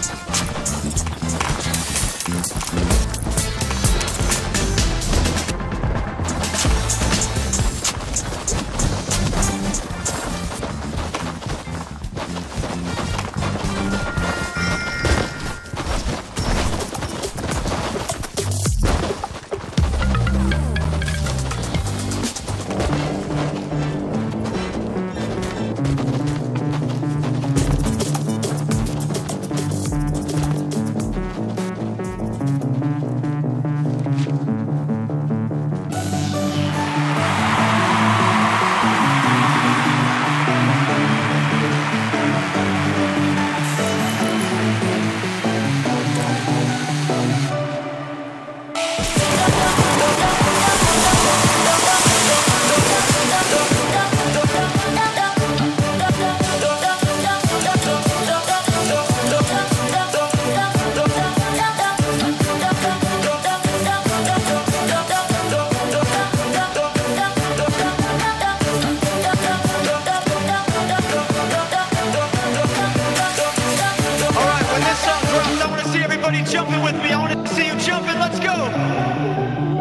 Jumping with me, I want to see you jumping, let's go!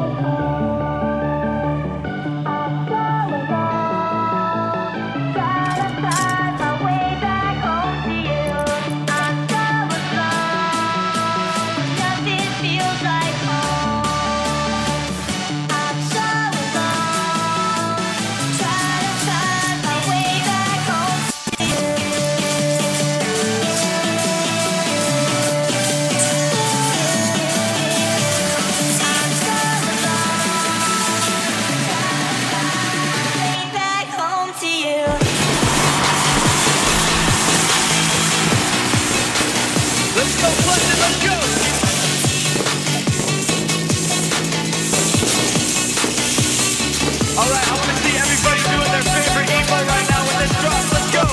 Alright, I want to see everybody doing their favorite emo right now with this drop. Let's go!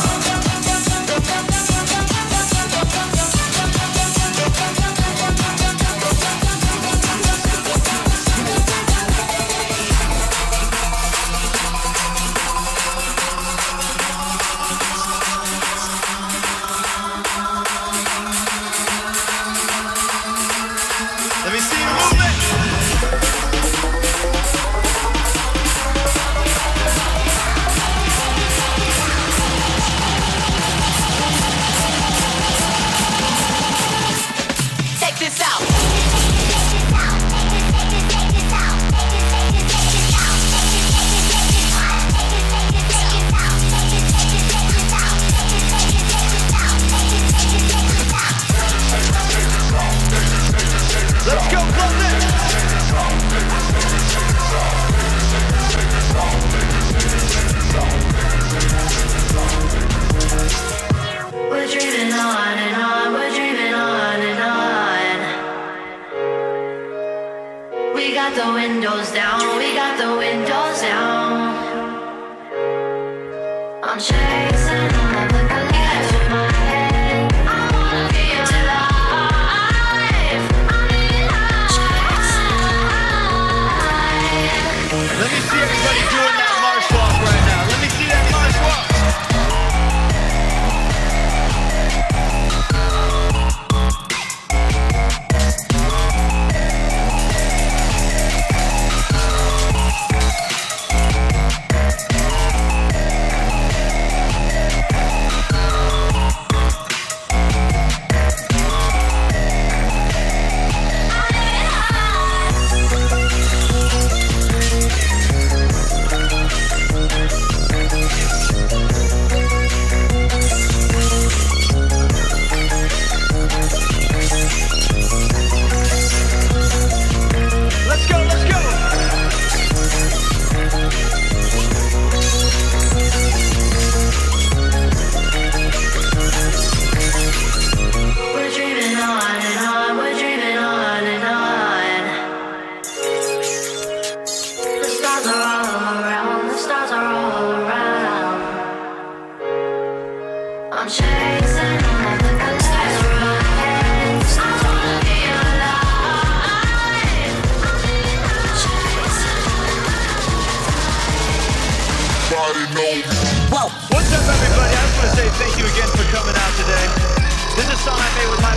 Let me see you move it! Let's go, Closet! We're dreaming on and on, we're dreaming on and on. We got the windows down, we got the windows down. I'm chasing all of the colors in my head. I wanna feel alive. I'm alive. Let me see everybody doing that march walk right now. Let me see that march walk.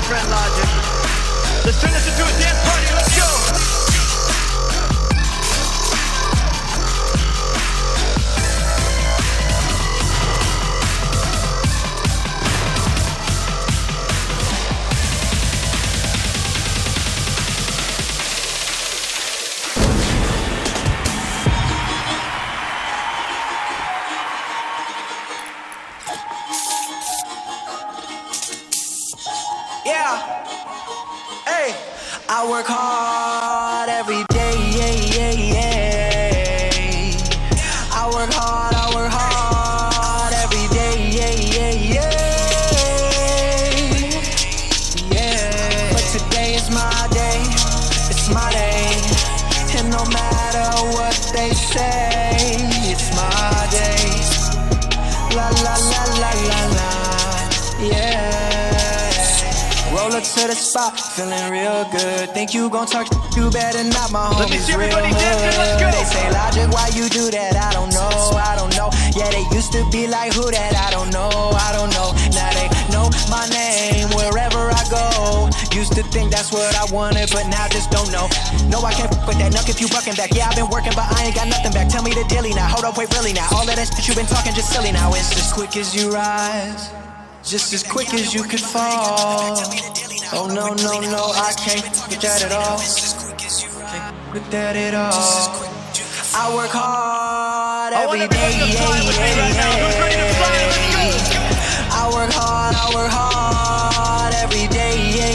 friend Logic. Let's turn this into a dance party. Let's go. Yeah, hey, I work hard every day, I work hard every day, yeah. But today is my day, it's my day, and no matter what they say, it's my day. La la la la la la, yeah. Roll up to the spot, feeling real good. Think you gon' talk, you better not, my homies. Let me see real everybody dancing, let's go. They say, Logic, why you do that? I don't know. Yeah, they used to be like, who that? I don't know. Now they know my name wherever I go. Used to think that's what I wanted, but now just don't know. No, I can't f with that, nuck if you bucking back. Yeah, I've been working, but I ain't got nothing back. Tell me the dilly now, hold up, wait, really now. All of that shit you been talking just silly now. It's as quick as you rise, just as quick as you could fall. Oh no, I can't with that at all. Can't with that at all. I work hard every day. I work hard every day.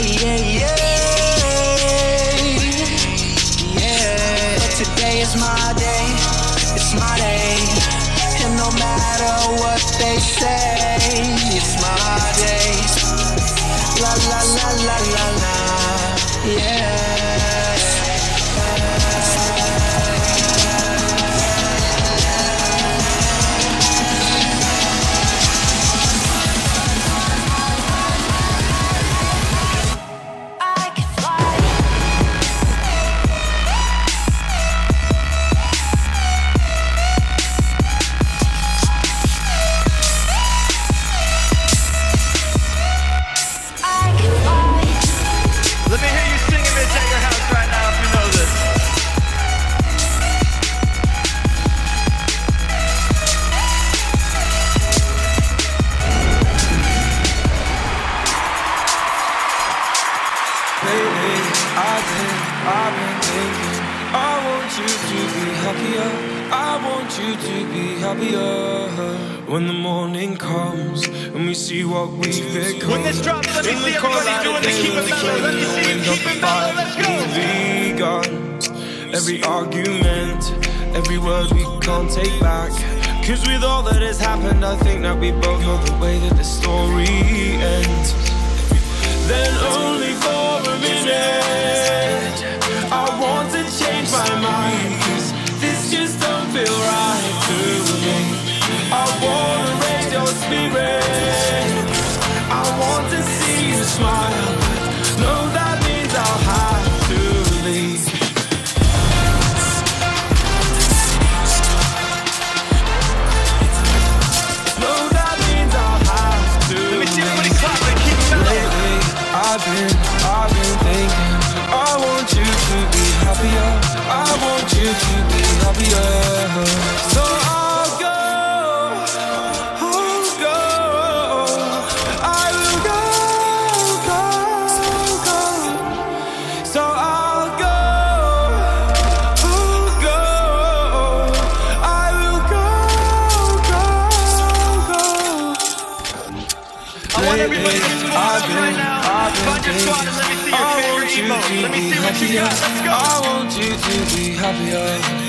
Yeah. But today is my day, it's my day, and no matter what they say, it's my day. La la la la la la, yeah. I can fly. Let me hear you singing this at your house right now if you know this. Lately, I've been thinking, I want you to be happier, I want you to be happier. When the morning comes and we see what we've become, When this drops, let me in see the cold everybody light doing of the day, keep when it the mellow. Let me see you wind of keep the it mellow. fire Let's go. begun. Every argument, every word we can't take back. Cause with all that has happened, I think that we both know the way that the story ends. Then only for a minute, I want to change my mind, cause this just don't feel right to me. I wanna raise your spirit, I want to see you smile, but no, that means I'll have to leave. No, that means I'll have to Let me see leave. everybody clapping, keep it mellow. Lately, I've been thinking, I want you to be happier, I want you to be happier. So I'll go, I will go. So I'll go, I will go. I want everybody to move on right now. Find your spot and let me see your favorite emote. Let me see what you got. Let's go. I want you to be happier.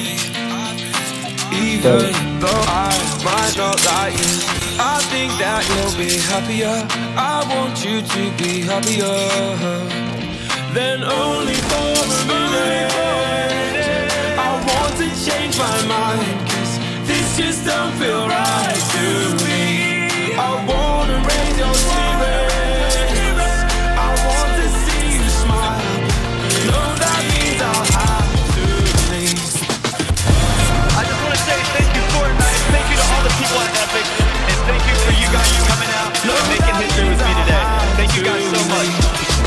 Even though I might not like you, I think that you'll be happier. I want you to be happier. Then only for a minute, I want to change my mind, cause this just don't feel right to me. I wanna raise your spirits, I want to see you smile. No, that means I'll have to leave. I just want to say thank you, Fortnite. Thank you to all the people at Epic. And thank you for you guys coming out and making history with me today. Thank you guys so much.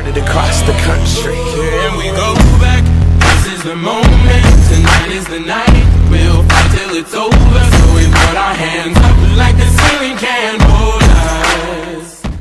scattered across the country. Can we go back? This is the moment, tonight is the night. We'll fight till it's over, so we put our hands up like the ceiling can.